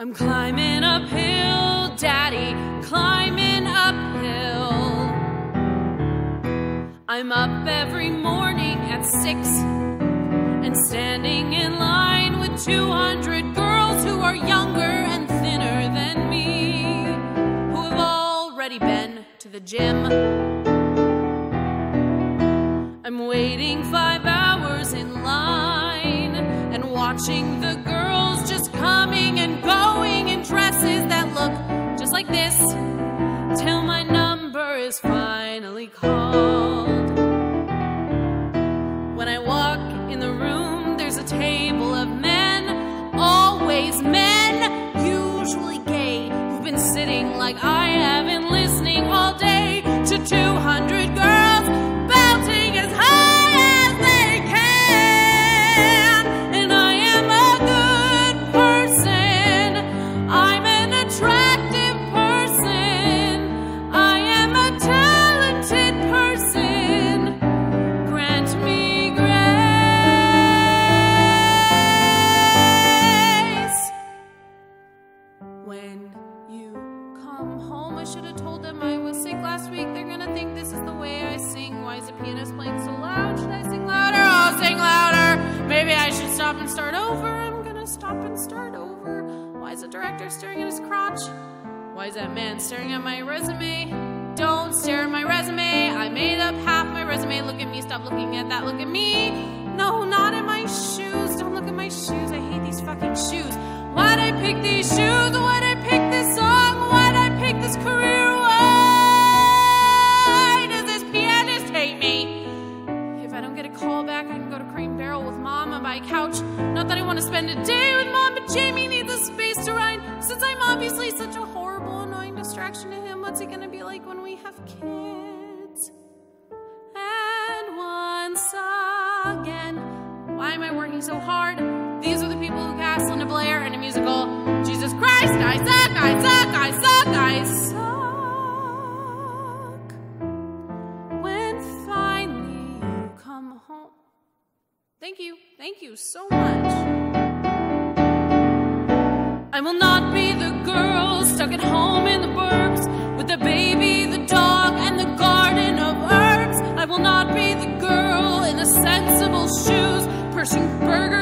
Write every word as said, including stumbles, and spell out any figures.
I'm climbing uphill, Daddy, climbing uphill. I'm up every morning at six and standing in line with two hundred girls who are younger and thinner than me, who have already been to the gym. I'm waiting five hours in line and watching the girls just coming and going in dresses that look just like this till my number is finally called. When I walk in the room, there's a table of men, always men, usually gay, who've been sitting like I have and listening all day to two hundred girls belting as high as they can. And I am a good person, I'm an attractive person, I am a talented person, grant me grace. When you come home, I should have told them I was sick last week. They're gonna think this is the way I sing. Why is the pianist playing so loud? Should I sing louder? I'll sing louder. Maybe I should stop and start over. I'm gonna stop and start over. Why is the director staring at his crotch? Why is that man staring at my resume? Don't stare at my resume. I made up half my resume. Look at me. Stop looking at that. Look at me. No, not at my shoes. Don't look at my shoes. I hate these fucking shoes. Why'd I pick these shoes? Why'd I pick this song? Why'd I pick this career? Why does this pianist hate me? If I don't get a call back, I can go to Crane Barrel with Mom and buy a couch. Not that I want to spend a day with Mom, but Jamie needs a space to ride. Since I'm obviously such a horrible, annoying distraction to him, what's he gonna be like when we have kids? And once again, why am I working so hard? These are the people who cast Linda Blair in a musical. Jesus Christ, I suck, I suck, I suck, I suck. When finally you come home. Thank you, thank you so much. I will not be the girl stuck at home in the burbs with the baby, the dog, and the garden of herbs. I will not be the girl in the sensible shoes pushing burgers